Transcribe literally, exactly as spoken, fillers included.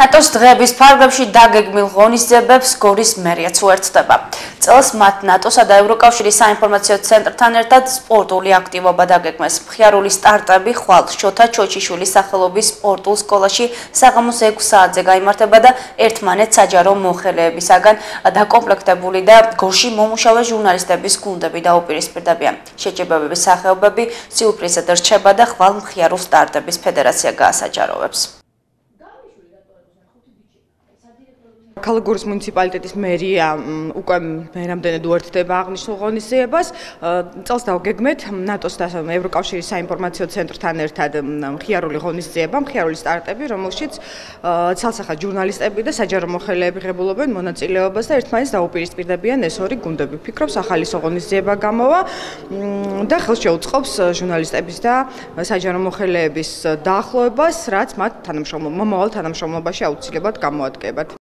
ნატოს დღეების ფარგლებში დაგეგმილ ღონისძიებებს გორის მერიაც უერთდება. წელს მათ ნატოსა და ევროკავშირის საინფორმაციო ცენტრთან ერთად სპორტული აქტივობა დაგეგმეს. მხიარული სტარტები ხვალ შოთა ჩოჩიშვილის სახელობის სპორტულ სკოლაში საღამოს ექვს საათზე გაიმართება და ერთმანეთს საჯარო მოხელეებისაგან დაკომპლექტებული და გორში მომუშავე ჟურნალისტების გუნდები დაუპირისპირდებიან. შეჯიბრებების სახეობები სიურპრიზად რჩება და ხვალ მხიარულ სტარტების ფედერაცია გაასაჯაროვებს. ქალაქ გორის მუნიციპალიტეტის მერია უკვე მერამდენედ უერთდება აღნიშნულ ღონისძიებას. წელს დავგეგმეთ ნატოს და ევროკავშირის საინფორმაციო ცენტრთან ერთად მხიარული ღონისძიება, მხიარული სტარტები, რომელშიც ცალსახად ჟურნალისტები და საჯარო მოხელეები ღებულობენ მონაწილეობას და ერთმანეთს დაუპირისპირდებიან ეს ორი გუნდები. ვფიქრობ, სახალისო ღონისძიება გამოვა და ხელს შეუწყობს ჟურნალისტების და საჯარო მოხელეების დაახლოებას, რაც მათ თანამშრომლობა, მომავალ თანამშრომლობაში აუცილებლად გამოადგებათ.